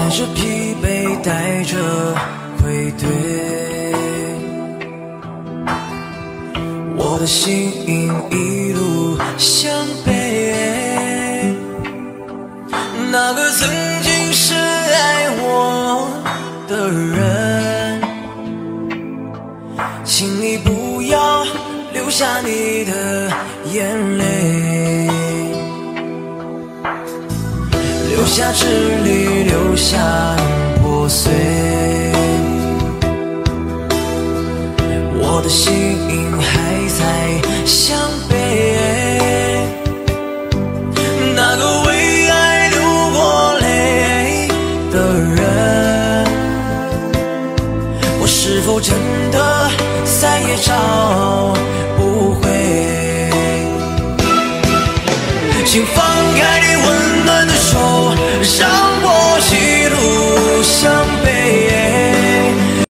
着疲惫，带着愧对，我的心一路向北。那个曾经是爱我的人，请你不要流下你的眼泪，留下支离，留下破碎，我的心还在向北。那个为爱流过泪的人，我是否真的再也找不回？请放开你温暖的手，让